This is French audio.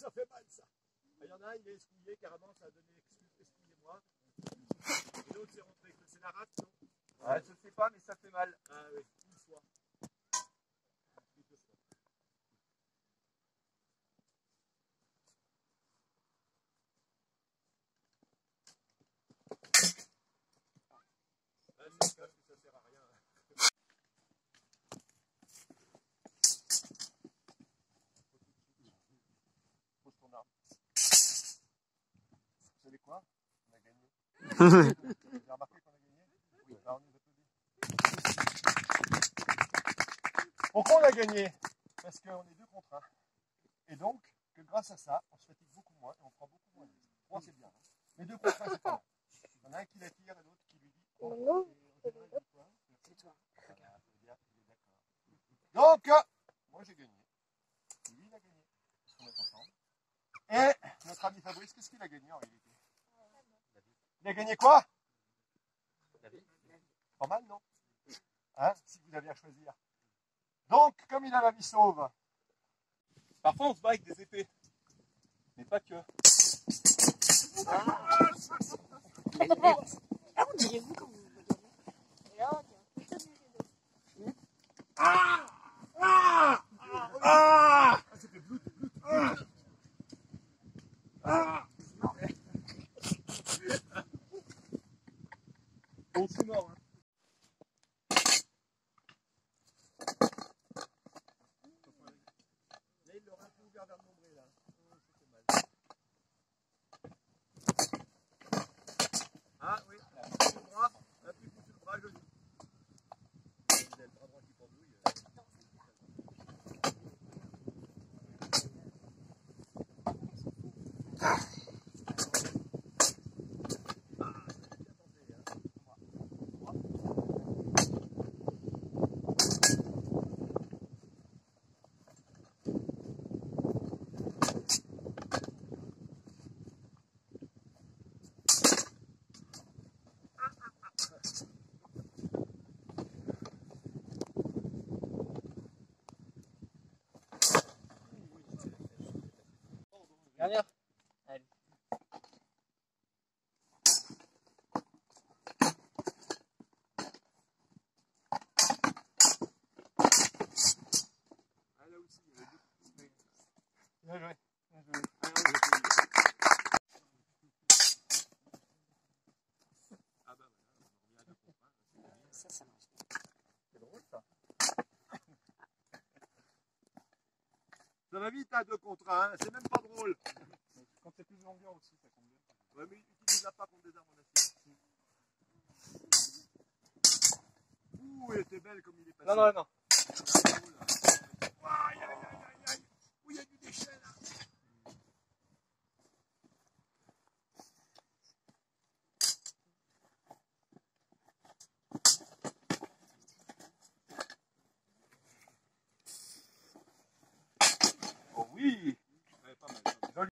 ça fait mal ça. Il y en a un, il est escouillé, carrément, ça a donné excusez-moi. Et l'autre, c'est rentré. C'est la rate, non? Ouais, je sais pas, mais ça fait mal. Ah oui, une fois. Ça sert à rien. Pose ton arme. Vous savez quoi? On a gagné. Vous avez remarqué qu'on a gagné? Oui. Alors on nous applaudit. Pourquoi on a gagné? Parce qu'on est 2 contre 1. Et donc, que grâce à ça, on se fatigue beaucoup moins et on prend beaucoup moins de risques. 3 c'est bien. Hein. Mais 2 contre 1 c'est pas mal. Il y en a un qui la tire et l'autre qui lui dit. Oh, Non, c'est toi. c'est toi. Voilà, ça veut dire qu'il est d'accord. Donc, moi j'ai gagné. Lui il a gagné. Parce qu'on est ensemble. Et notre ami Fabrice, qu'est-ce qu'il a gagné en réalité? Il a gagné quoi? Pas mal, non? Hein, si vous aviez à choisir. Donc, comme il a la vie sauve, parfois on se bat avec des épées. Mais pas que. Ah, on dirait vous quand vous regardez. Et là, on dirait plutôt bien les deux. Ah! Ah! Ah! Ça fait blout. Ah! Bon, c'est mort. Hein. Là, il l'aurait un peu ouvert vers le nombril, là. Ça fait mal. Ah oui, là, sur le bras, un petit coup sur le bras, genou. Il a le bras droit qui pendouille. Dernière. Allez. Ah là aussi, il y avait deux. Bien joué. Bien joué. Ah non, j'ai fait. Ah bah voilà, on revient à 2 contre 1. Ça marche. C'est drôle ça. Ça va vite à 2 contre 1, c'est même pas drôle. Quand c'est plus longueur aussi, ça compte bien. Ouais, mais utilise-la pas contre des armes en acier. Ouh, elle était belle comme il est passé. Non, non, non.